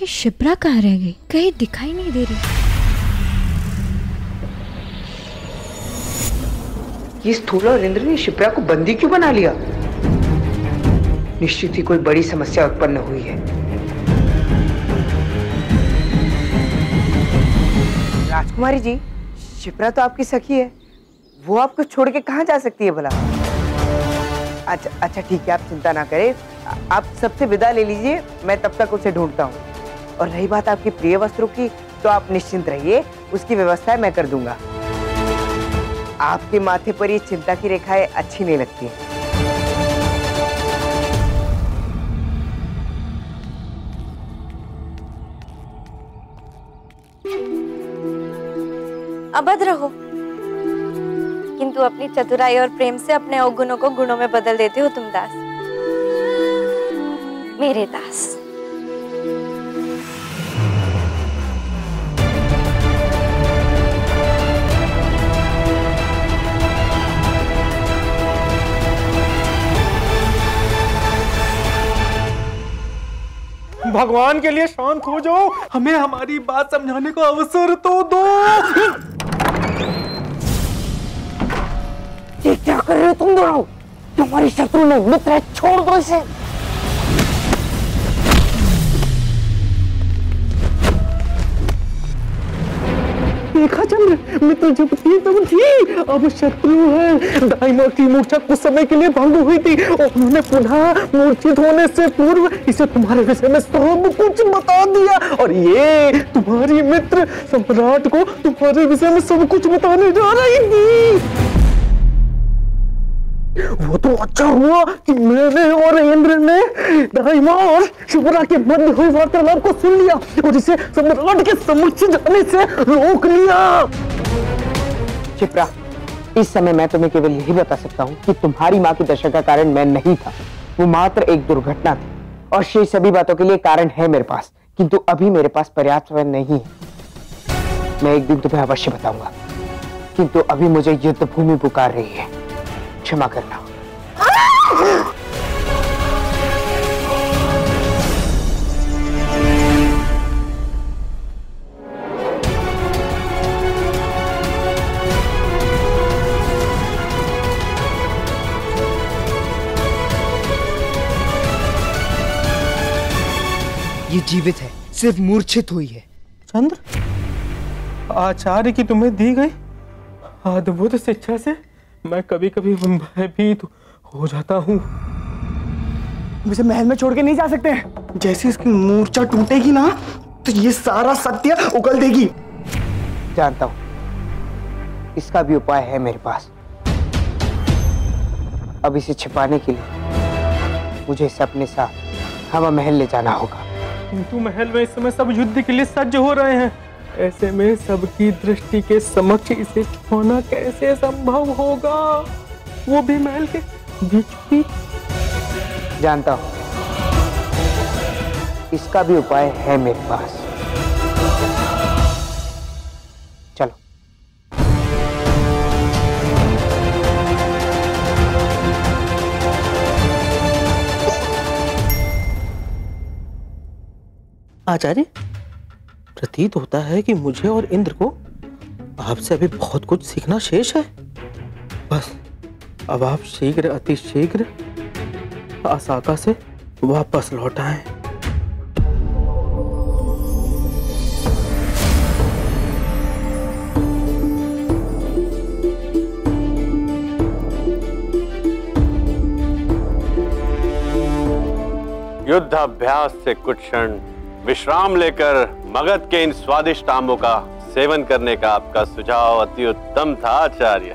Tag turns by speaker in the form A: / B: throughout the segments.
A: शिप्रा कहाँ रह गई? कहीं दिखाई नहीं दे रही।
B: ये स्थूल और इंद्र ने शिप्रा को बंदी क्यों बना लिया? निश्चित ही कोई बड़ी समस्या उत्पन्न हुई है। राजकुमारी जी, शिप्रा तो आपकी सखी है, वो आपको छोड़ के कहाँ जा सकती है भला? अच्छा ठीक है, आप चिंता ना करें, आप सबसे विदा ले लीजिए, मैं तब तक उसे ढूंढता हूँ। और रही बात आपके प्रिय वस्त्रों की, तो आप निश्चिंत रहिए, उसकी व्यवस्था मैं कर दूंगा। आपके माथे पर ये चिंता की रेखाएं अच्छी नहीं लगती हैं।
C: अभद्र हो, किंतु अपनी चतुराई और प्रेम से अपने अवगुणों को गुणों में बदल देते हो तुम दास, मेरे दास।
D: भगवान के लिए शांत हो जाओ, हमें हमारी बात समझाने का अवसर तो दो।
B: ये क्या कर रहे हो तुम दोनों? तुम्हारी शत्रु नहीं मित्र है, छोड़ दो इसे।
D: देखा चंद्र, मित्र जब थी तब थी, अब शत्रु है। दाइमा की मूर्छा कुछ समय के लिए भंग हुई थी और उन्होंने पुनः मूर्छित होने से पूर्व इसे तुम्हारे विषय में सब कुछ बता दिया। और ये तुम्हारी मित्र सम्राट को तुम्हारे विषय में सब कुछ बताने जा रही थी। वो तो अच्छा हुआ कि मैंने और इंद्र ने दाइमा और शिप्रा के मध्य हुई वार्तालाप को सुन लिया और इसे सम्राट के समक्ष जाने से रोक लिया।
B: शिप्रा, इस समय मैं तुम्हें केवल यही बता सकता हूँ कि तुम्हारी माँ की दशा का कारण मैं नहीं था, वो मात्र एक दुर्घटना थी और शेष सभी बातों के लिए कारण है मेरे पास, किंतु अभी मेरे पास पर्याप्त समय नहीं है। मैं एक दिन तुम्हें अवश्य बताऊंगा, किंतु अभी मुझे युद्ध भूमि पुकार रही है, क्षमा करना।
E: ये जीवित है, सिर्फ मूर्छित हुई है।
D: चंद्र, आचार्य की तुम्हें दी गई अद्भुत शिक्षा से मैं कभी कभी भयभीत हो जाता हूँ।
F: मुझे महल में छोड़ के नहीं जा सकते। जैसे इसकी मूर्छा टूटेगी ना, तो ये सारा सत्य उगल देगी।
B: जानता हूं, इसका भी उपाय है मेरे पास। अब इसे छिपाने के लिए मुझे इसे अपने साथ हवा महल ले जाना होगा।
D: किंतु महल में इस समय सब युद्ध के लिए सज्ज हो रहे हैं, ऐसे में सबकी दृष्टि के समक्ष इसे छुपाना कैसे संभव होगा, वो भी महल के बीच बीच।
B: जानता हूं, इसका भी उपाय है मेरे पास। चलो।
D: आचार्य, प्रतीत होता है कि मुझे और इंद्र को आपसे अभी बहुत कुछ सीखना शेष है। बस अब आप शीघ्र, अति शीघ्र असाका से वापस लौट आएं।
G: युद्धाभ्यास से कुछ क्षण विश्राम लेकर मगध के इन स्वादिष्ट आमों का सेवन करने का आपका सुझाव अति उत्तम था आचार्य।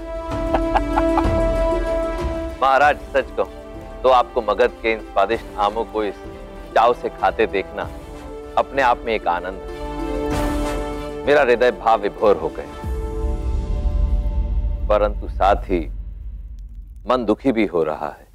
H: महाराज, सच कहूं तो आपको मगध के इन स्वादिष्ट आमों को इस चाव से खाते देखना अपने आप में एक आनंद है। मेरा हृदय भाव विभोर हो गए, परंतु साथ ही मन दुखी भी हो रहा है,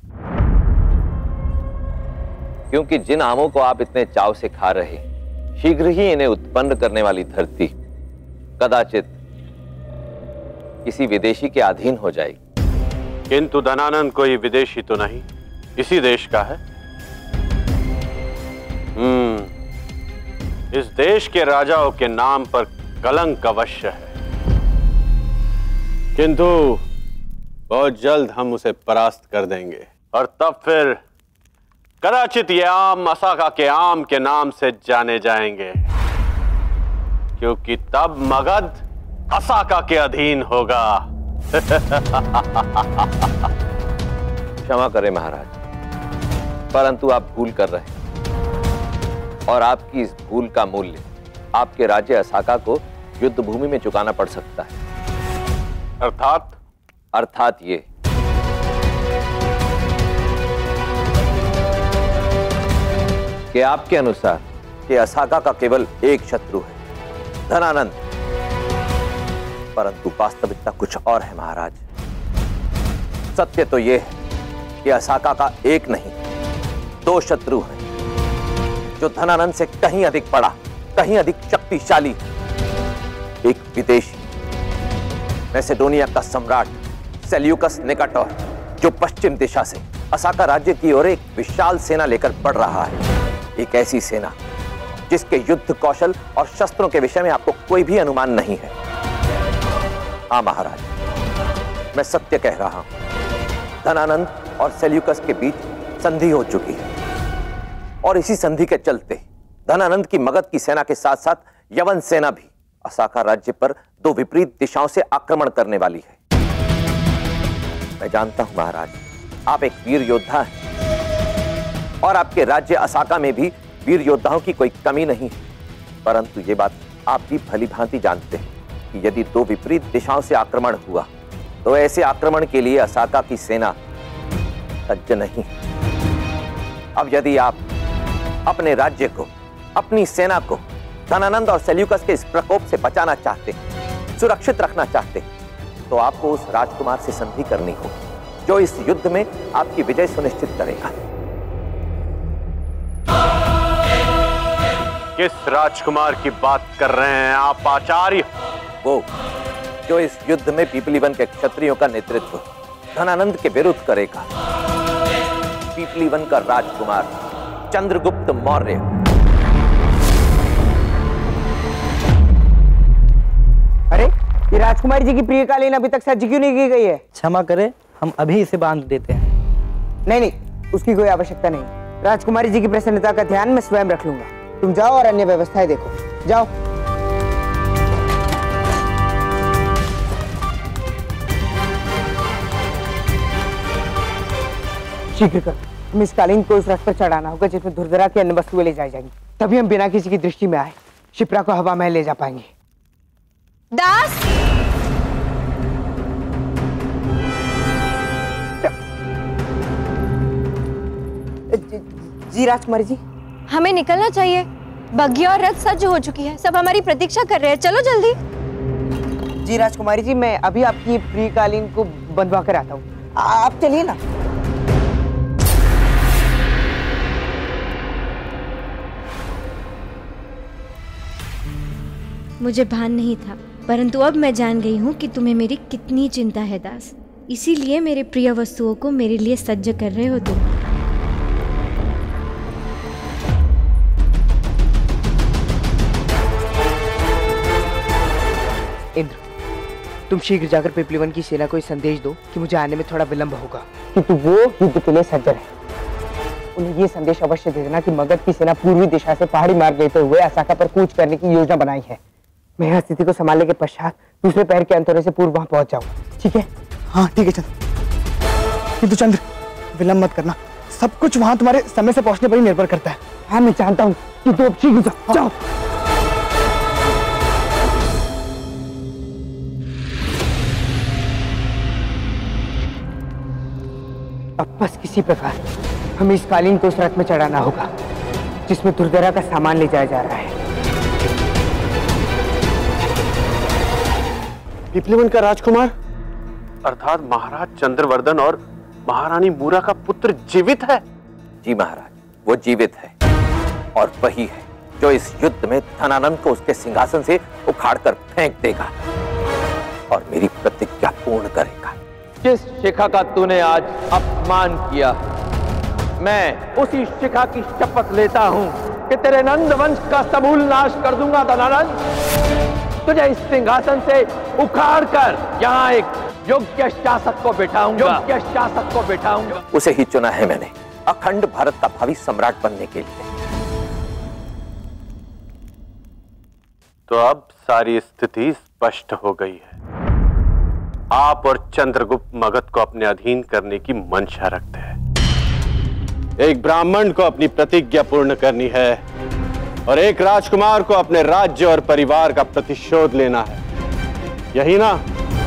H: क्योंकि जिन आमों को आप इतने चाव से खा रहे, शीघ्र ही इन्हें उत्पन्न करने वाली धरती कदाचित किसी विदेशी के अधीन हो जाएगी।
G: किंतु धनानंद कोई विदेशी तो नहीं, इसी देश का है। इस देश के राजाओं के नाम पर कलंक अवश्य है, किंतु बहुत जल्द हम उसे परास्त कर देंगे और तब फिर कदाचित ये आम असाका के आम के नाम से जाने जाएंगे, क्योंकि तब मगध असाका के अधीन होगा।
H: क्षमा करें महाराज, परंतु आप भूल कर रहे हैं और आपकी इस भूल का मूल्य आपके राज्य असाका को युद्ध भूमि में चुकाना पड़ सकता है। अर्थात ये कि आपके अनुसार कि असाका का केवल एक शत्रु है, धनानंद, परंतु वास्तविकता कुछ और है महाराज। सत्य तो यह है कि असाका का एक नहीं 2 शत्रु हैं, जो धनानंद से कहीं अधिक बड़ा, कहीं अधिक शक्तिशाली है। एक विदेशी मैसेडोनिया का सम्राट सेल्यूकस निकाटोर, जो पश्चिम दिशा से असाका राज्य की ओर एक विशाल सेना लेकर बढ़ रहा है। एक ऐसी सेना जिसके युद्ध कौशल और शस्त्रों के विषय में आपको कोई भी अनुमान नहीं है। हाँ महाराज, मैं सत्य कह रहा हूं, धनानंद और सेल्यूकस के बीच संधि हो चुकी है और इसी संधि के चलते धनानंद की मगध की सेना के साथ साथ यवन सेना भी असाका राज्य पर 2 विपरीत दिशाओं से आक्रमण करने वाली है। मैं जानता हूं महाराज, आप एक वीर योद्धा हैं और आपके राज्य असाका में भी वीर योद्धाओं की कोई कमी नहीं है, परंतु ये बात आप भी भली भांति जानते हैं कि यदि 2 विपरीत दिशाओं से आक्रमण हुआ तो ऐसे आक्रमण के लिए असाका की सेना सज्ज नहीं। अब यदि आप अपने राज्य को, अपनी सेना को धनानंद और सेल्यूकस के इस प्रकोप से बचाना चाहते, सुरक्षित रखना चाहते, तो आपको उस राजकुमार से संधि करनी होगी जो इस युद्ध में आपकी विजय सुनिश्चित करेगा।
G: किस राजकुमार की बात कर रहे हैं आप आचार्य?
H: वो जो इस युद्ध में पीपलीवन के क्षत्रियों का नेतृत्व धनानंद के विरुद्ध करेगा। पीपलीवन का राजकुमार चंद्रगुप्त मौर्य।
B: अरे, ये राजकुमारी जी की प्रियकालीन अभी तक सज्ज क्यों नहीं की गई है?
F: क्षमा करें, हम अभी इसे बांध देते हैं।
B: नहीं, उसकी कोई आवश्यकता नहीं। राजकुमारी जी की प्रसन्नता का ध्यान मैं स्वयं रख लूंगा। तुम जाओ और अन्य व्यवस्थाएं देखो। जाओ। शीघ्र करो, हम इस कालीन को उस रथ पर चढ़ाना होगा जिसमें धुरधरा की अन्य वस्तुएं ले जाई जाएंगी। तभी हम बिना किसी की दृष्टि में आए शिप्रा को हवा महल ले जा पाएंगे।
C: दास,
B: जी राजकुमारी जी,
C: हमें निकलना चाहिए। बग्घिया और रथ सज्ज हो चुकी है, सब हमारी प्रतीक्षा कर रहे हैं। चलो जल्दी।
B: जी राजकुमारी जी, मैं अभी आपकी प्रियकालीन को बंधवा कर आता हूँ, आप चलिए ना।
A: मुझे भान नहीं था, परंतु अब मैं जान गई हूँ कि तुम्हें मेरी कितनी चिंता है दास। इसीलिए मेरे प्रिय वस्तुओं को मेरे लिए सज्ज कर रहे हो तुम।
B: इंद्र, तुम शीघ्र जाकर पीपलीवन की सेना को संदेश दो कि मुझे आने में थोड़ा विलंब होगा, क्योंकि वो युद्ध के लिए सज्ज है। उन्हें ये संदेश अवश्य दे देना कि मगध की सेना पूर्वी दिशा से पहाड़ी मार्ग लेते हुए असाका पर कूच करने की योजना बनाई है। मैं यह स्थिति को संभालने के पश्चात दूसरे पहर के अंत होने से पूर्व वहां पहुंच जाऊंगा। ठीक है?
F: हाँ ठीक है चंद्र, किंतु चंद्र विलंब मत करना, सब कुछ वहां तुम्हारे समय से पहुंचने पर ही निर्भर करता है।
B: हाँ मैं जानता हूँ, किंतु अब शीघ्र जाओ। जाओ। अब बस किसी प्रकार हमें इस कालीन को उस रथ में चढ़ाना होगा जिसमें दुर्धरा का सामान ले जाया जा रहा है।
D: पीपलीवन का राजकुमार
G: अर्थात महाराज चंद्रवर्धन और महारानी मूरा का पुत्र जीवित है?
H: जी महाराज, वो जीवित है और वही है जो इस युद्ध में धनानंद को उसके सिंहासन से उखाड़कर फेंक देगा और मेरी प्रतिज्ञा पूर्ण करेगा। जिस शिखा का तूने आज अपमान किया, मैं उसी शिखा की शपथ लेता हूं
I: कि तेरे नंद वंश का समूल नाश कर दूंगा धनानंद। तुझे इस सिंहासन से उखाड़ कर यहाँ एक योग्य शासक को बिठाऊंगा।
H: उसे ही चुना है मैंने अखंड भारत का भावी सम्राट बनने के लिए।
G: तो अब सारी स्थिति स्पष्ट हो गई है। आप और चंद्रगुप्त मगध को अपने अधीन करने की मंशा रखते हैं। एक ब्राह्मण को अपनी प्रतिज्ञा पूर्ण करनी है और एक राजकुमार को अपने राज्य और परिवार का प्रतिशोध लेना है, यही ना?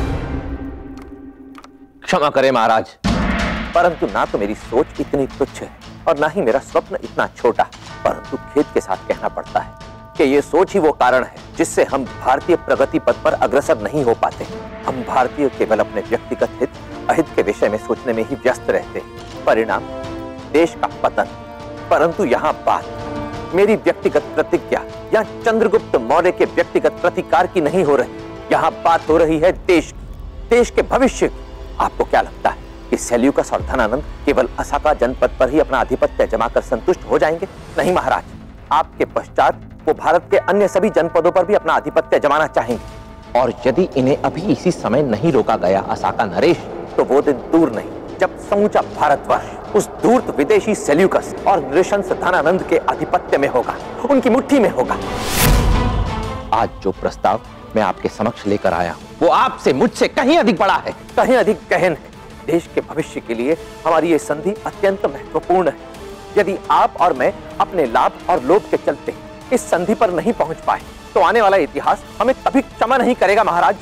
H: क्षमा करें महाराज, परंतु ना तो मेरी सोच इतनी तुच्छ है और ना ही मेरा स्वप्न इतना छोटा। परंतु खेद के साथ कहना पड़ता है कि ये सोच ही वो कारण है जिससे हम भारतीय प्रगति पथ पर अग्रसर नहीं हो पाते। हम भारतीय केवल अपने व्यक्तिगत हित अहित के विषय में सोचने में ही व्यस्त रहते हैं। परिणाम देश का पतन। परंतु यहाँ बात मेरी व्यक्तिगत प्रतिज्ञा या चंद्रगुप्त मौर्य के व्यक्तिगत प्रतिकार की नहीं हो रही। यहाँ बात हो रही है देश की, देश के भविष्य की। आपको क्या लगता है कि सेल्यूकस और धनानंद केवल असाका जनपद पर ही अपना आधिपत्य जमाकर संतुष्ट हो जाएंगे? नहीं महाराज, आपके पश्चात वो भारत के अन्य सभी जनपदों पर भी अपना आधिपत्य जमाना चाहेंगे। और यदि इन्हें अभी इसी समय नहीं रोका गया असाका नरेश, तो वो दिन दूर नहीं जब समूचा भारतवर्ष उस धूर्त विदेशी सेल्यूकस और नृशंस धनानंद के आधिपत्य में होगा, उनकी मुट्ठी में होगा। आज जो प्रस्ताव मैं आपके समक्ष लेकर आया हूं वो आपसे मुझसे कहीं अधिक बड़ा है, कहीं अधिक गहन है। देश के भविष्य के लिए हमारी ये संधि अत्यंत महत्वपूर्ण है। यदि आप और मैं अपने लाभ और लोभ के चलते इस संधि पर नहीं पहुंच पाए तो आने वाला इतिहास हमें कभी क्षमा नहीं करेगा महाराज।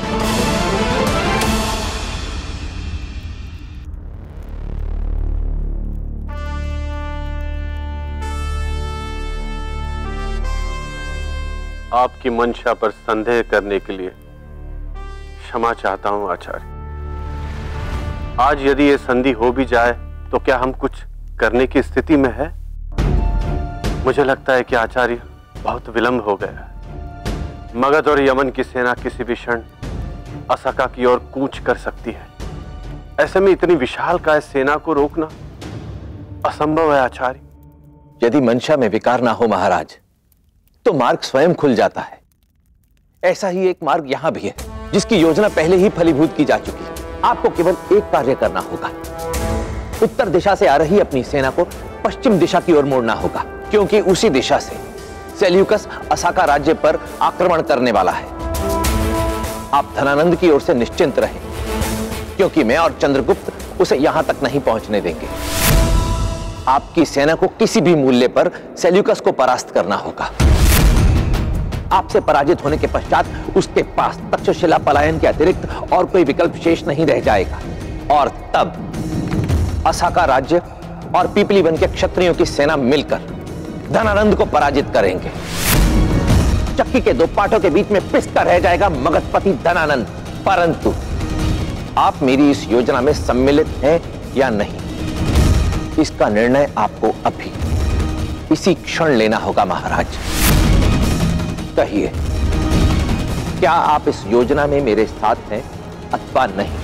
G: आपकी मंशा पर संदेह करने के लिए क्षमा चाहता हूं आचार्य। आज यदि ये संधि हो भी जाए तो क्या हम कुछ करने की स्थिति में है? मुझे लगता है कि आचार्य बहुत विलंब हो गया है। मगध और यमन की सेना किसी भी क्षण असाका की ओर कूच कर सकती है। ऐसे में इतनी विशालकाय सेना को रोकना असंभव है आचार्य।
H: यदि मंशा में विकार ना हो महाराज तो मार्ग स्वयं खुल जाता है। ऐसा ही एक मार्ग यहां भी है जिसकी योजना पहले ही फलीभूत की जा चुकी है। आपको केवल एक कार्य करना होगा, उत्तर दिशा से आ रही अपनी सेना को पश्चिम दिशा की ओर मोड़ना होगा, क्योंकि उसी दिशा से सेल्यूकस असाका राज्य पर आक्रमण करने वाला है। आप धनानंद की ओर से निश्चिंत रहें, क्योंकि मैं और चंद्रगुप्त उसे यहां तक नहीं पहुंचने देंगे। आपकी सेना को किसी भी मूल्य पर सेल्यूकस को परास्त करना होगा। आपसे पराजित होने के पश्चात उसके पास तक्षशिला पलायन के अतिरिक्त और कोई विकल्प शेष नहीं रह जाएगा। और तब असाका राज्य और पीपली वन के क्षत्रियों की सेना मिलकर धनानंद को पराजित करेंगे। चक्की के दो पाटों के बीच में पिसता रह जाएगा मगधपति धनानंद। परंतु आप मेरी इस योजना में सम्मिलित हैं या नहीं, इसका निर्णय आपको अभी इसी क्षण लेना होगा महाराज। कहिए, क्या आप इस योजना में मेरे साथ हैं अथवा नहीं?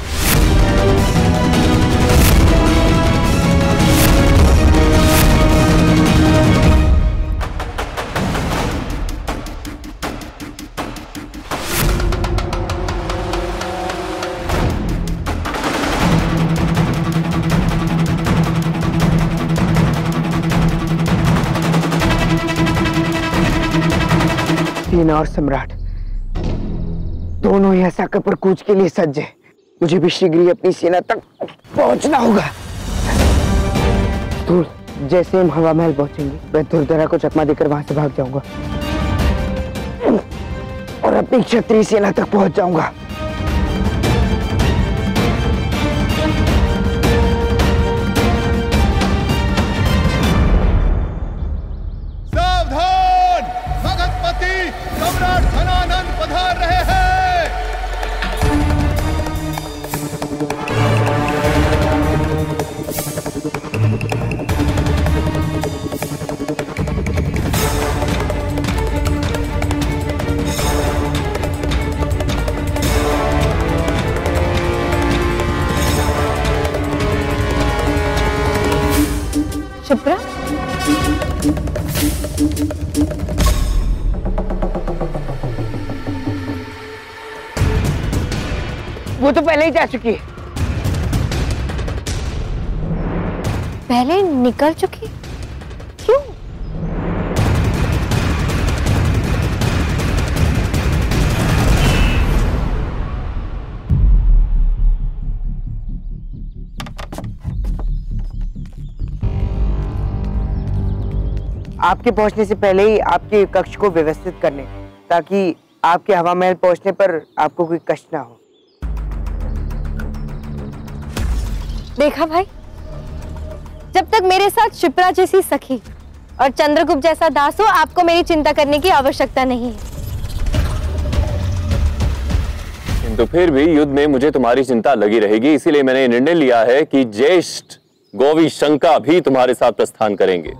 B: सेना और सम्राट दोनों ही असाका पर कूच के लिए सज्ज है। मुझे भी शीघ्र ही अपनी सेना तक पहुंचना होगा। तो जैसे हम हवा महल पहुंचेंगे मैं दुर्धरा को चकमा देकर वहां से भाग जाऊंगा और अपनी क्षत्रिय सेना तक पहुंच जाऊंगा।
J: सावधान, मगधपति सम्राट धनानंद पधार रहे हैं।
C: शिप्रा,
B: वो तो पहले ही जा चुकी है।
C: पहले निकल चुकी? क्यों?
B: आपके पहुंचने से पहले ही आपके कक्ष को व्यवस्थित करने, ताकि आपके हवा महल पहुंचने पर आपको कोई कष्ट ना हो।
C: देखा भाई, जब तक मेरे साथ शिप्रा जैसी सखी और चंद्रगुप्त जैसा दास हो, आपको मेरी चिंता करने की आवश्यकता नहीं है।
H: किंतु फिर भी युद्ध में मुझे तुम्हारी चिंता लगी रहेगी, इसीलिए मैंने निर्णय लिया है कि ज्येष्ठ गोवी शंका भी तुम्हारे साथ प्रस्थान करेंगे।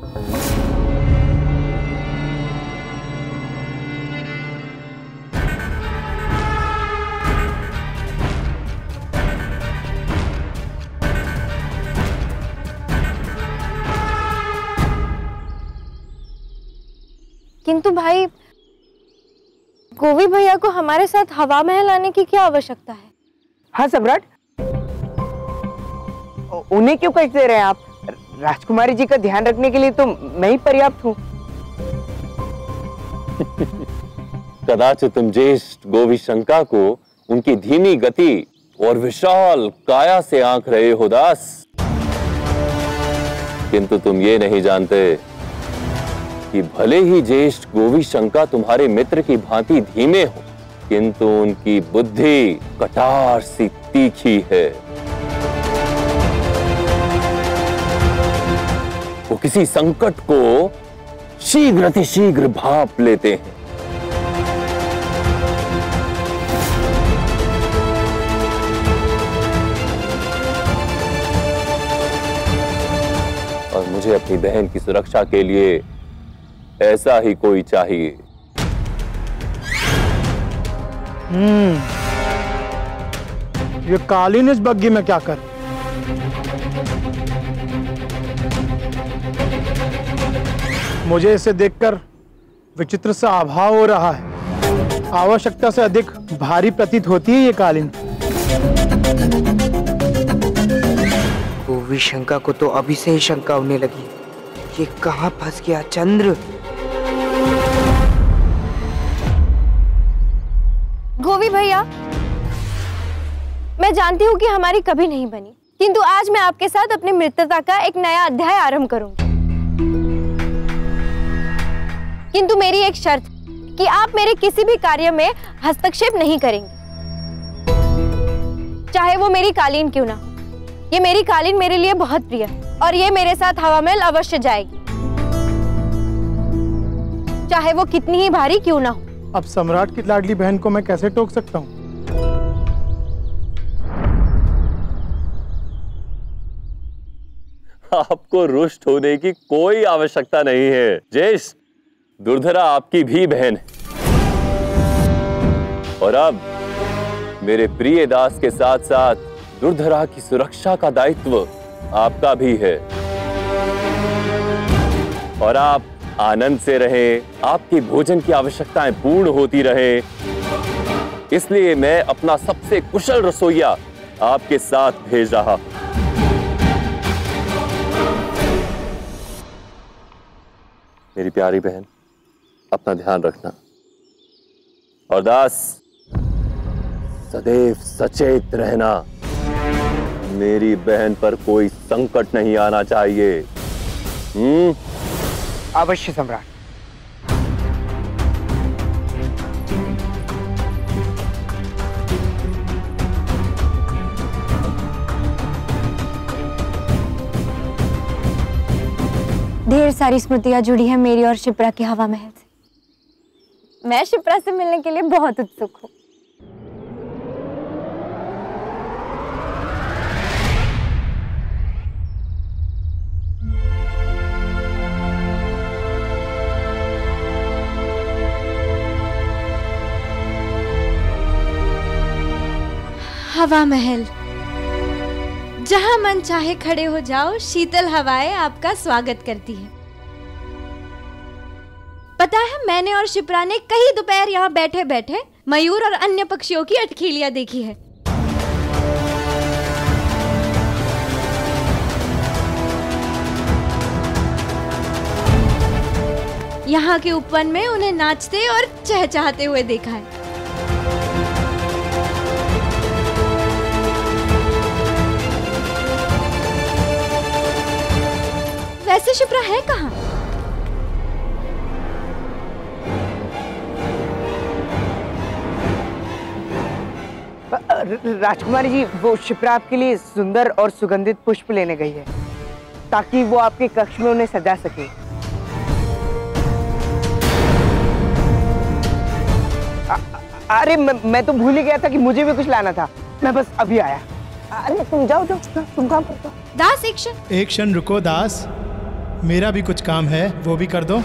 C: किंतु भाई, गोवी भैया को हमारे साथ हवा महल आने की क्या आवश्यकता है?
B: हाँ सम्राट, उन्हें क्यों कष्ट दे रहे हैं आप? राजकुमारी जी का ध्यान रखने के लिए तो मैं ही पर्याप्त हूँ।
H: कदाचित तुम ज्येष्ठ गोवी शंका को उनकी धीमी गति और विशाल काया से आंक रहे हो दास, किंतु तुम ये नहीं जानते कि भले ही ज्येष्ठ गोवी शंका तुम्हारे मित्र की भांति धीमे हो, किंतु उनकी बुद्धि कटार सी तीखी है। वो किसी संकट को शीघ्र भांप लेते हैं। और मुझे अपनी बहन की सुरक्षा के लिए ऐसा ही कोई चाहिए।
D: ये कालीन इस बग्घी में क्या कर? मुझे इसे देखकर विचित्र सा अभाव हो रहा है। आवश्यकता से अधिक भारी प्रतीत होती है ये कालीन।
B: गोवी शंका को तो अभी से ही शंका होने लगी, ये कहाँ फंस गया चंद्र?
C: गोवी भैया, मैं जानती हूँ कि हमारी कभी नहीं बनी, किंतु आज मैं आपके साथ अपनी मित्रता का एक नया अध्याय आरंभ करूंगी। किंतु मेरी एक शर्त कि आप मेरे किसी भी कार्य में हस्तक्षेप नहीं करेंगे, चाहे वो मेरी कालीन क्यों ना हो। ये मेरी कालीन मेरे लिए बहुत प्रिय है और ये मेरे साथ हवा महल अवश्य जाएगी, चाहे वो कितनी ही भारी क्यों ना हो।
D: अब सम्राट की लाडली बहन को मैं कैसे टोक सकता हूँ?
H: आपको रुष्ट होने की कोई आवश्यकता नहीं है ज्येष्ठ। दुर्धरा आपकी भी बहन है और अब मेरे प्रिय दास के साथ साथ दुर्धरा की सुरक्षा का दायित्व आपका भी है। और आप आनंद से रहें, आपकी भोजन की आवश्यकताएं पूर्ण होती रहे, इसलिए मैं अपना सबसे कुशल रसोइया आपके साथ भेज रहा। मेरी प्यारी बहन, अपना ध्यान रखना और दास सदैव सचेत रहना। मेरी बहन पर कोई संकट नहीं आना चाहिए।
B: अवश्य सम्राट।
C: ढेर सारी स्मृतियां जुड़ी है मेरी और शिप्रा के हवा महल से। मैं शिप्रा से मिलने के लिए बहुत उत्सुक हूँ।
A: हवा महल, जहां मन चाहे खड़े हो जाओ, शीतल हवाएं आपका स्वागत करती है। पता है, मैंने और शिप्रा ने कई दोपहर यहाँ बैठे बैठे मयूर और अन्य पक्षियों की अटखेलियां देखी है। यहाँ के उपवन में उन्हें नाचते और चहचहाते हुए देखा है। वैसे शिप्रा है कहाँ?
B: राजकुमारी जी, वो शिप्रा आपके लिए सुंदर और सुगंधित पुष्प लेने गई है ताकि वो आपके कक्ष में उन्हें सजा सके। अरे मैं तो भूल ही गया था कि मुझे भी कुछ लाना था। मैं बस अभी आया। अरे तुम जाओ, तुम काम करो।
A: दास
K: एक क्षण रुको दास, मेरा भी कुछ काम है, वो भी कर दो।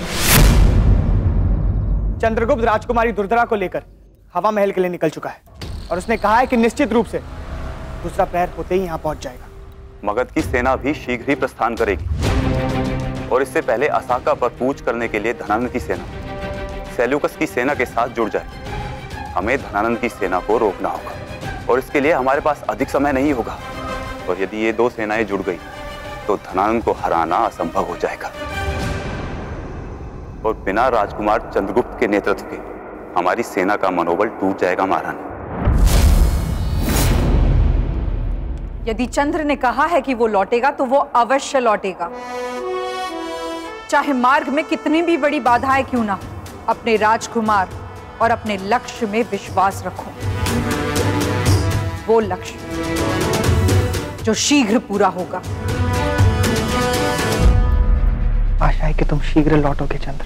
F: चंद्रगुप्त राजकुमारी दुर्धरा को लेकर हवा महल के लिए निकल चुका है और उसने कहा है कि निश्चित रूप से दूसरा प्रहर होते ही यहाँ पहुंच जाएगा।
L: मगध की सेना भी शीघ्र ही प्रस्थान करेगी और इससे पहले असाका पर कूच करने के लिए धनानंद की सेना सेल्यूकस की सेना के साथ जुड़ जाए। हमें धनानंद की सेना को रोकना होगा और इसके लिए हमारे पास अधिक समय नहीं होगा। और यदि ये दो सेनाएं जुड़ गई तो धनानंद को हराना असंभव हो जाएगा और बिना राजकुमार चंद्रगुप्त के नेतृत्व के हमारी सेना का मनोबल टूट जाएगा महारानी।
M: यदि चंद्र ने कहा है कि वो लौटेगा तो वो अवश्य लौटेगा, चाहे मार्ग में कितनी भी बड़ी बाधाएं क्यों ना हो। अपने राजकुमार और अपने लक्ष्य में विश्वास रखो, वो लक्ष्य जो शीघ्र पूरा होगा।
B: आशा है कि तुम शीघ्र लौटोगे चंद्र।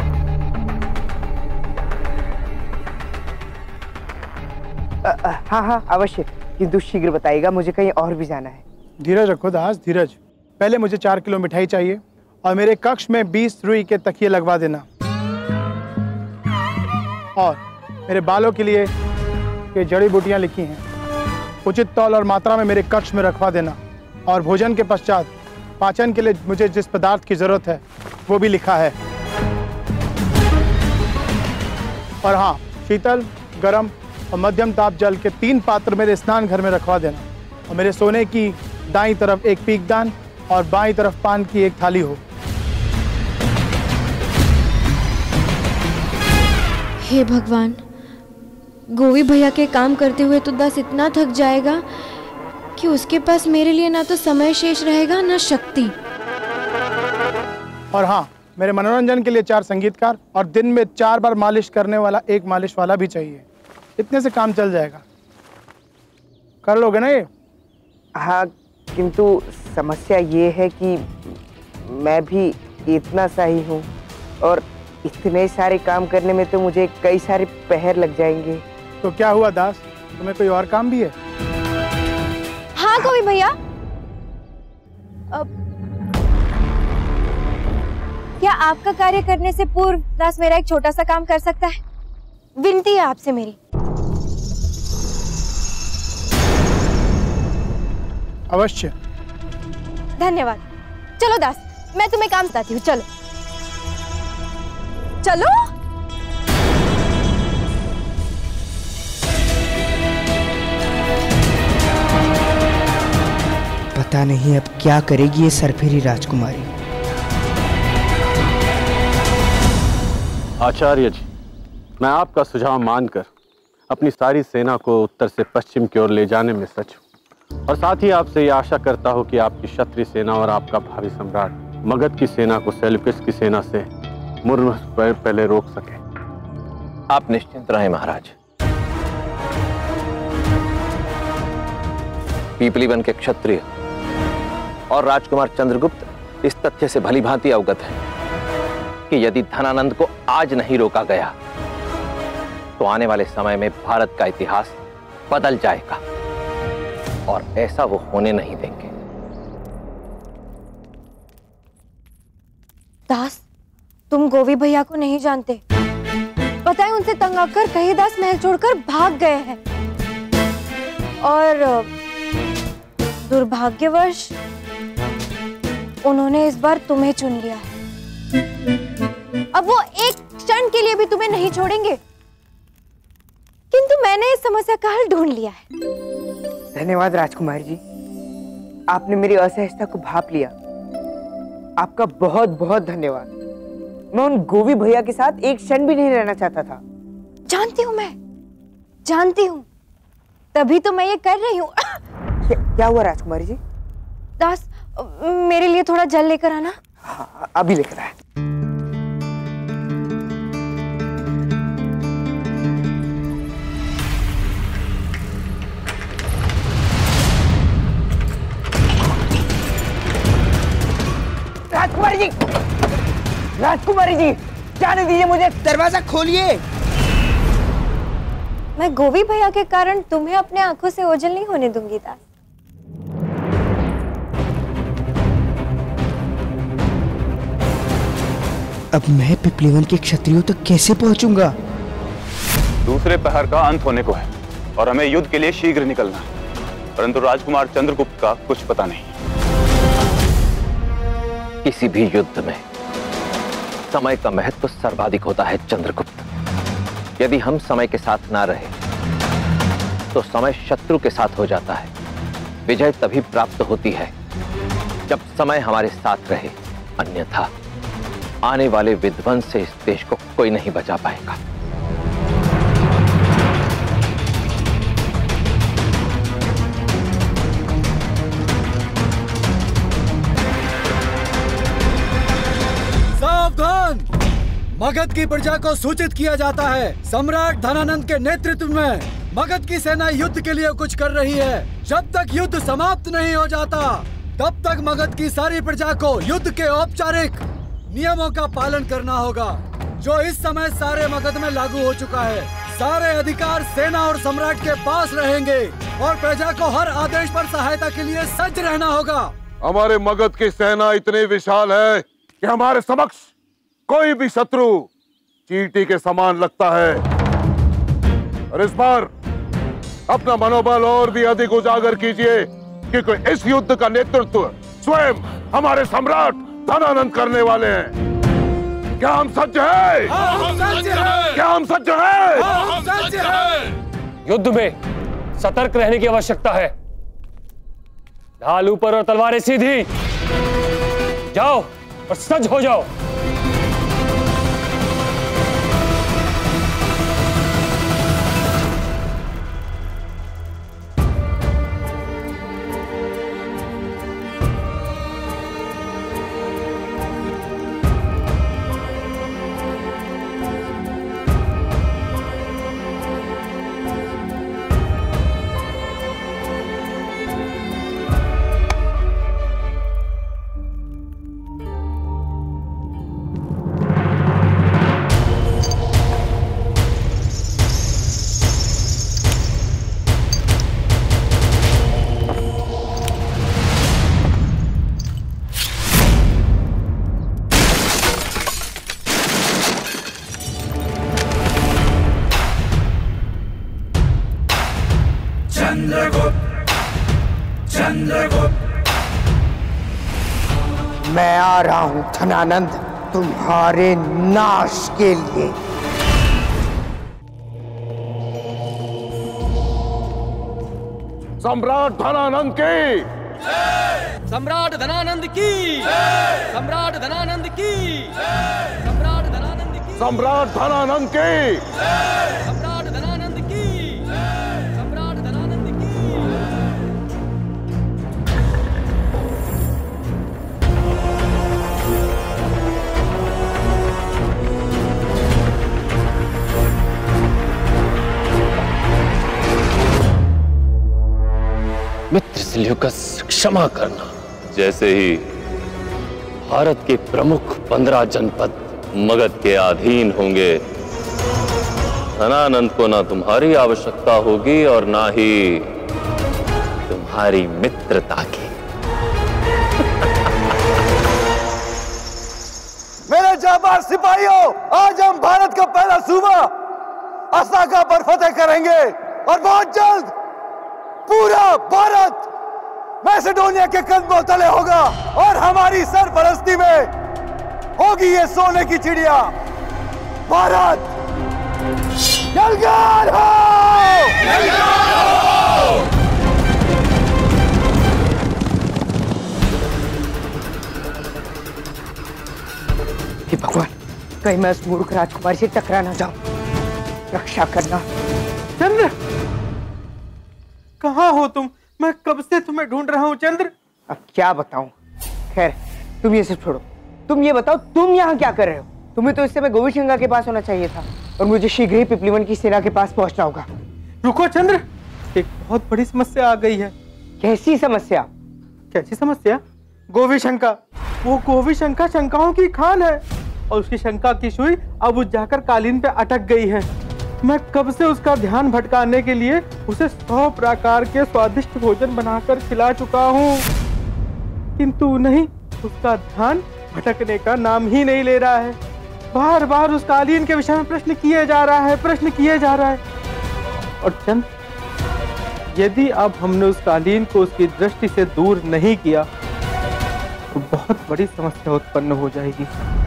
B: हाँ अवश्य, किंतु शीघ्र बताइएगा, मुझे कहीं और भी जाना है।
K: धीरज रखो दास, धीरज। पहले मुझे 4 किलो मिठाई चाहिए और मेरे कक्ष में 20 रुई के तकिए लगवा देना और मेरे बालों के लिए ये जड़ी बूटियां लिखी हैं उचित तौल और मात्रा में मेरे कक्ष में रखवा देना। और भोजन के पश्चात पाचन के लिए मुझे जिस पदार्थ की जरूरत है वो भी लिखा है। और हाँ, शीतल, गरम और मध्यम ताप जल के 3 पात्र मेरे स्नान घर में रखवा देना और मेरे सोने की दाईं तरफ एक पीकदान और बाईं तरफ पान की एक थाली हो।
A: हे भगवान, गोवी भैया के काम करते हुए तो दास इतना थक जाएगा कि उसके पास मेरे लिए ना तो समय शेष रहेगा ना शक्ति।
K: और हाँ, मेरे मनोरंजन के लिए 4 संगीतकार और दिन में 4 बार मालिश करने वाला एक मालिश वाला भी चाहिए। इतने से काम चल जाएगा। कर लोगे ना ये?
B: हाँ, किंतु समस्या ये है कि मैं भी इतना सा ही हूँ और इतने सारे काम करने में तो मुझे कई सारे पहर लग जाएंगे।
K: तो क्या हुआ दास, तुम्हें कोई और काम भी है?
C: हाँ गोवी भैया, क्या आपका कार्य करने से पूर्व दास मेरा एक छोटा सा काम कर सकता है? विनती है आपसे मेरी।
K: अवश्य।
C: धन्यवाद। चलो दास, मैं तुम्हें काम बताती हूँ। चलो चलो।
E: पता नहीं अब क्या करेगी ये सरफिरी राजकुमारी।
G: आचार्य जी, मैं आपका सुझाव मानकर अपनी सारी सेना को उत्तर से पश्चिम की ओर ले जाने में सच हूँ और साथ ही आपसे ये आशा करता हूँ कि आपकी क्षत्रिय सेना और आपका भावी सम्राट मगध की सेना को सेल्यूकस की सेना से मुर्म पहले रोक सके।
H: आप निश्चिंत रहें महाराज। पीपली वन के क्षत्रिय और राजकुमार चंद्रगुप्त इस तथ्य से भली भांति अवगत है कि यदि धनानंद को आज नहीं रोका गया तो आने वाले समय में भारत का इतिहास बदल जाएगा और ऐसा वो होने नहीं देंगे।
C: दास, तुम गोवी भैया को नहीं जानते। पता है, उनसे तंग आकर कहीं दास महल छोड़कर भाग गए हैं और दुर्भाग्यवश उन्होंने इस बार तुम्हें चुन लिया है। अब वो एक क्षण के लिए भी तुम्हें नहीं छोड़ेंगे। किंतु मैंने इस समस्या का हल ढूंढ लिया है।
B: धन्यवाद राजकुमार जी, आपने मेरी असहजता को भाप लिया। आपका बहुत बहुत धन्यवाद। मैं उन गोवी भैया के साथ एक क्षण भी नहीं रहना चाहता था।
C: जानती हूँ, मैं जानती हूँ, तभी तो मैं ये कर रही हूँ।
B: क्या हुआ राजकुमारी जी?
C: दास, मेरे लिए थोड़ा जल लेकर आना।
B: हाँ, अभी लेकर आया। राजकुमारी जी, राजकुमारी जी, जाने दीजिए मुझे, दरवाजा खोलिए।
C: मैं गोवी भैया के कारण तुम्हें अपने आंखों से ओझल नहीं होने दूंगी दास।
E: अब मैं पिपलीवन के क्षत्रियों तक कैसे पहुंचूंगा?
L: दूसरे पहर का अंत होने को है और हमें युद्ध के लिए शीघ्र निकलना है, परंतु राजकुमार चंद्रगुप्त का कुछ पता नहीं।
H: किसी भी युद्ध में समय का महत्व सर्वाधिक होता है चंद्रगुप्त। यदि हम समय के साथ ना रहे तो समय शत्रु के साथ हो जाता है। विजय तभी प्राप्त होती है जब समय हमारे साथ रहे, अन्यथा आने वाले विध्वंस से इस देश को कोई नहीं बचा पाएगा।
N: सावधान! मगध की प्रजा को सूचित किया जाता है, सम्राट धनानंद के नेतृत्व में मगध की सेना युद्ध के लिए कुछ कर रही है। जब तक युद्ध समाप्त नहीं हो जाता तब तक मगध की सारी प्रजा को युद्ध के औपचारिक नियमों का पालन करना होगा, जो इस समय सारे मगध में लागू हो चुका है। सारे अधिकार सेना और सम्राट के पास रहेंगे और प्रजा को हर आदेश पर सहायता के लिए सज्ज रहना होगा।
O: हमारे मगध की सेना इतनी विशाल है कि हमारे समक्ष कोई भी शत्रु चींटी के समान लगता है। और इस बार अपना मनोबल और भी अधिक उजागर कीजिए, क्योंकि इस युद्ध का नेतृत्व स्वयं हमारे सम्राट धनानंद करने वाले हैं। क्या हम सज्ज हैं? क्या हम सज्ज हैं?
P: युद्ध में सतर्क रहने की आवश्यकता है। ढाल ऊपर और तलवारें सीधी। जाओ और सज्ज हो जाओ।
B: मैं आ रहा हूं धनानंद, तुम्हारे नाश के लिए।
O: सम्राट धनानंद की,
P: सम्राट धनानंद की, सम्राट धनानंद की, सम्राट धनानंद की,
O: सम्राट धनानंद की,
P: सम्राट धनानंद की, सम्राट धनानंद की।
G: मित्र सेल्यूकस, क्षमा करना। जैसे ही भारत के प्रमुख 15 जनपद मगध के अधीन होंगे, धनानंद को ना तुम्हारी आवश्यकता होगी और ना ही तुम्हारी मित्रता की।
Q: मेरे जाबाज सिपाहियों, आज हम भारत का पहला सूबा असाका पर फतेह करेंगे और बहुत जल्द पूरा भारत मैसेडोनिया के कदमों तले होगा और हमारी सरपरस्ती में होगी ये सोने की चिड़िया। भारत यलगार हो!
B: हे भगवान, कहीं मैं उस मूर्ख राजकुमारी से टकरा ना जाऊं। रक्षा करना।
D: चंद्र, कहाँ हो तुम? मैं कब से तुम्हें ढूंढ रहा हूँ चंद्र।
B: अब क्या बताऊं? खैर, तुम ये सब छोड़ो। तुम ये बताओ, तुम यहाँ क्या कर रहे हो? तुम्हें तो इस समय गोविशंका के पास होना चाहिए था और मुझे शीघ्र ही पिपलीवन की सेना के पास पहुंचना होगा।
D: रुको चंद्र, एक बहुत बड़ी समस्या आ गई है।
B: कैसी समस्या?
D: कैसी समस्या? गोविशंका। वो गोविशंका शंकाओं की खान है और उसकी शंका की सुई अब उस जाकर कालीन पे अटक गई है। मैं कब से उसका ध्यान भटकाने के लिए उसे 100 प्रकार के स्वादिष्ट भोजन बनाकर खिला चुका हूँ, किंतु नहीं, उसका ध्यान भटकने का नाम ही नहीं ले रहा है। बार बार उस कालीन के विषय में प्रश्न किए जा रहा है। और चंद, यदि अब हमने उस कालीन को उसकी दृष्टि से दूर नहीं किया तो बहुत बड़ी समस्या उत्पन्न हो जाएगी।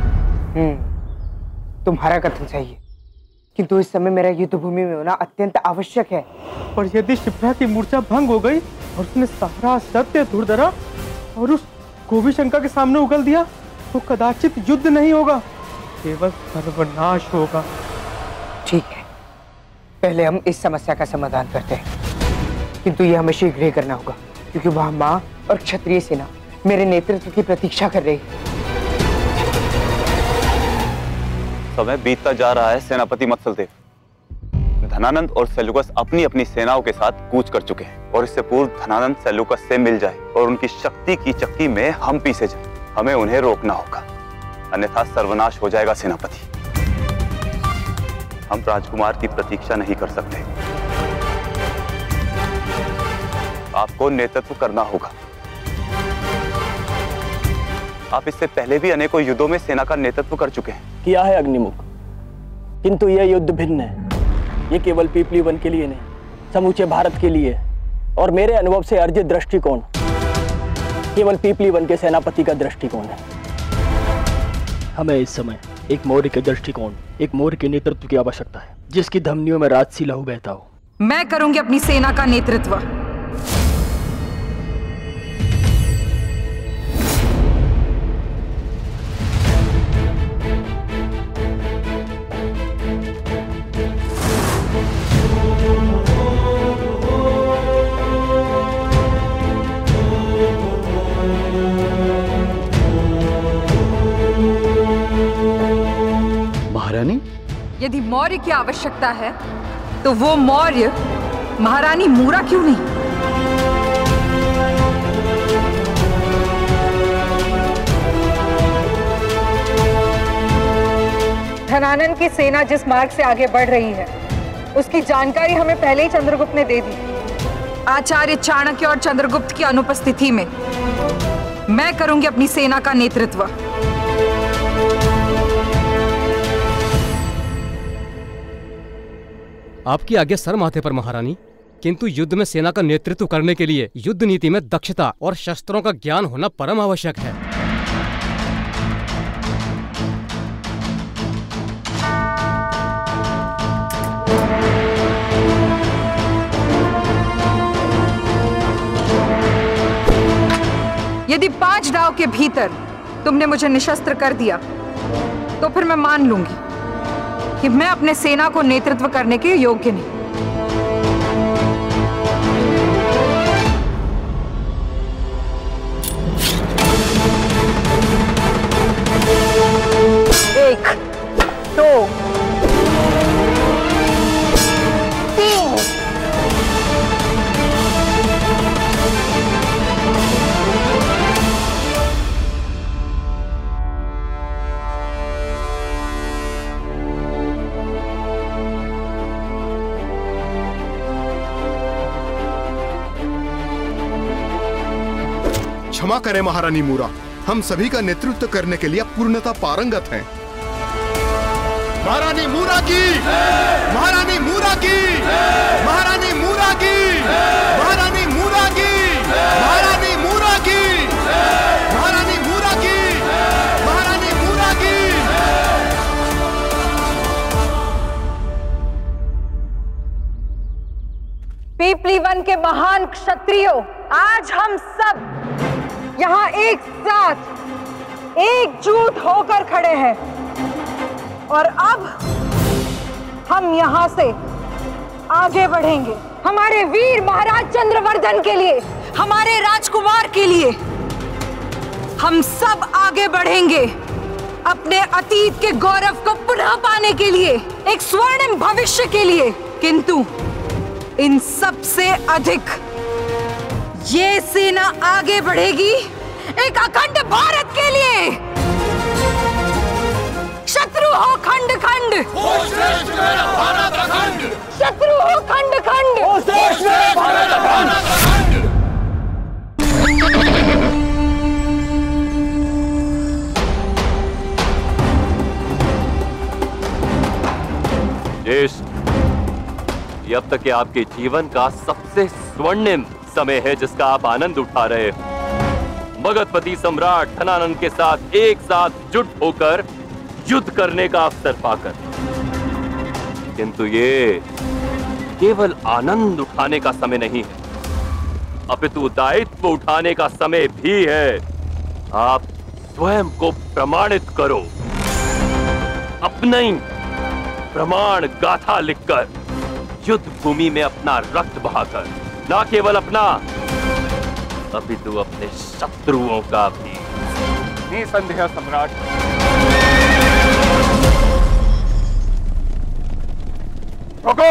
B: तुम्हारा कथन सही है, किंतु इस समय मेरा युद्ध भूमि में होना अत्यंत आवश्यक है।
D: पर यदि शिप्रा की मूर्छा भंग हो गई और उसने सारा सत्य धुरधरा और उस गोविशंका के सामने उगल दिया तो कदाचित युद्ध नहीं होगा, केवल सर्वनाश होगा।
B: ठीक है, पहले हम इस समस्या का समाधान करते हैं, किंतु यह हमें शीघ्र ही करना होगा क्योंकि वहां मां और क्षत्रिय सेना मेरे नेतृत्व की प्रतीक्षा कर रही है।
L: समय बीतता जा रहा है सेनापति मत्सलदेव। धनानंद और सेल्यूकस अपनी अपनी सेनाओं के साथ कूच कर चुके हैं और इससे पूर्व धनानंद सेल्यूकस से मिल जाए और उनकी शक्ति की चक्की में हम पीछे जाए। हमें उन्हें रोकना होगा, अन्यथा सर्वनाश हो जाएगा सेनापति। हम राजकुमार की प्रतीक्षा नहीं कर सकते। आपको नेतृत्व करना होगा। आप इससे पहले भी अनेकों युद्धों में सेना का नेतृत्व कर चुके हैं।
R: किया है अग्निमुख, किंतु यह युद्ध भिन्न है। ये केवल पीपलीवन के लिए नहीं, समूचे भारत के लिए और मेरे अनुभव से अर्जित दृष्टिकोण केवल पीपलीवन के सेनापति का दृष्टिकोण है। हमें इस समय एक मौर्य के दृष्टिकोण, एक मौर्य के नेतृत्व की आवश्यकता है, जिसकी धमनियों में राजसी लहू बहता हो।
M: मैं करूंगी अपनी सेना का नेतृत्व। यदि मौर्य की आवश्यकता है तो वो मौर्य महारानी मूरा क्यों नहीं? धनानंद की सेना जिस मार्ग से आगे बढ़ रही है उसकी जानकारी हमें पहले ही चंद्रगुप्त ने दे दी। आचार्य चाणक्य और चंद्रगुप्त की अनुपस्थिति में मैं करूंगी अपनी सेना का नेतृत्व।
S: आपकी आज्ञा सर माथे पर महारानी, किंतु युद्ध में सेना का नेतृत्व करने के लिए युद्ध नीति में दक्षता और शस्त्रों का ज्ञान होना परम आवश्यक है।
M: यदि 5 दांव के भीतर तुमने मुझे निशस्त्र कर दिया तो फिर मैं मान लूंगी कि मैं अपने सेना को नेतृत्व करने के योग्य नहीं। एक, दो, 3।
J: क्षमा करें महारानी मूरा, हम सभी का नेतृत्व करने के लिए पूर्णतः पारंगत हैं। महारानी मूरा की, महारानी मूरा की, महारानी मूरा की, महारानी मूरा की, महारानी मूरा की, महारानी मूरा की, महारानी मूरा की।
M: वन के महान क्षत्रियों, आज हम सब यहाँ एक साथ एकजुट होकर खड़े हैं और अब हम यहाँ से आगे बढ़ेंगे हमारे वीर महाराज चंद्रवर्धन के लिए, हमारे राजकुमार के लिए। हम सब आगे बढ़ेंगे अपने अतीत के गौरव को पुनः पाने के लिए, एक स्वर्णिम भविष्य के लिए। किंतु इन सब से अधिक ये सेना आगे बढ़ेगी एक अखंड भारत के लिए। शत्रु हो खंड खंड,
J: भारत अखंड।
M: शत्रु हो खंड खंड,
J: भारत अखंड।
H: ज्येष्ठ, ये अब तक के आपके जीवन का सबसे स्वर्णिम समय है जिसका आप आनंद उठा रहे हो। मगधपति सम्राट धनानंद के साथ एक साथ जुट होकर युद्ध करने का अवसर पाकर, किंतु ये केवल आनंद उठाने का समय नहीं है, अपितु दायित्व उठाने का समय भी है। आप स्वयं को प्रमाणित करो, अपनी प्रमाण गाथा लिखकर, युद्ध भूमि में अपना रक्त बहाकर, ना केवल अपना अपितु अपने शत्रुओं का भी।
O: निसंदेह सम्राट, रोको।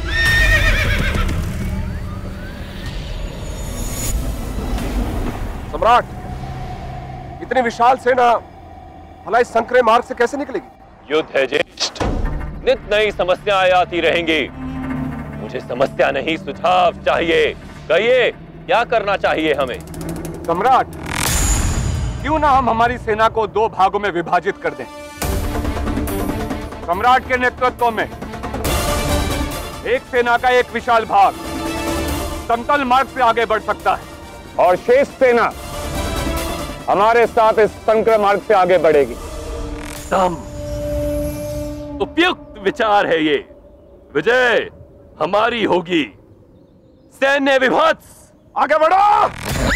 O: सम्राट, इतनी विशाल सेना भला इस संकरे मार्ग से कैसे निकलेगी?
H: युद्ध है ज्येष्ठ, नित नई समस्याएं आती रहेंगी। मुझे समस्या नहीं सुझाव चाहिए। कहिए क्या करना चाहिए हमें?
O: सम्राट, क्यों ना हम हमारी सेना को दो भागों में विभाजित कर दें। सम्राट के नेतृत्व में एक सेना का एक विशाल भाग समतल मार्ग से आगे बढ़ सकता है और शेष सेना हमारे साथ इस संकर मार्ग से आगे बढ़ेगी।
H: उपयुक्त विचार है ये। विजय हमारी होगी। सैन्य विभत्स,
O: आगे बढ़ो।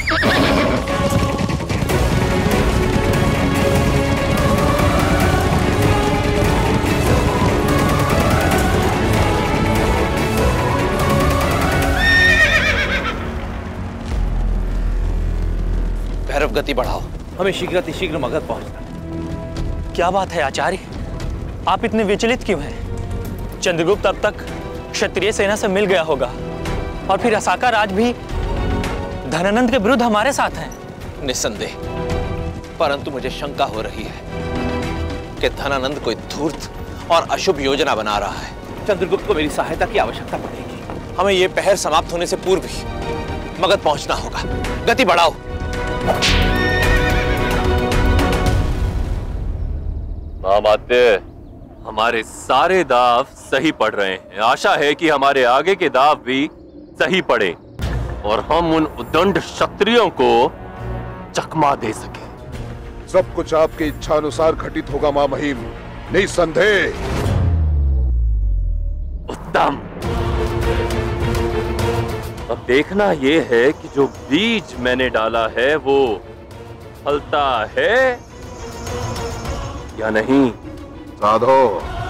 T: भैरव, गति बढ़ाओ, हमें शीघ्र मगध पहुंचना।
R: क्या बात है आचार्य, आप इतने विचलित क्यों हैं? चंद्रगुप्त अब तक क्षत्रिय सेना से मिल गया होगा और फिर असाका राज भी धनानंद के विरुद्ध हमारे साथ हैं।
T: निस्संदेह, परंतु मुझे शंका हो रही है कि धनानंद कोई धूर्त और अशुभ योजना बना रहा है। चंद्रगुप्त को मेरी सहायता की आवश्यकता पड़ेगी। हमें यह पहर समाप्त होने से पूर्व ही मगध पहुंचना होगा। गति बढ़ाओ।
H: महामात्य, हमारे सारे दाव सही पड़ रहे हैं। आशा है कि हमारे आगे के दाव भी सही पड़े और हम उन उद्दंड क्षत्रियों को चकमा दे सके।
O: सब कुछ आपकी इच्छा अनुसार घटित होगा मां महिम, निसंदेह।
H: उत्तम। अब देखना यह है कि जो बीज मैंने डाला है वो फलता है या नहीं।
O: साधो,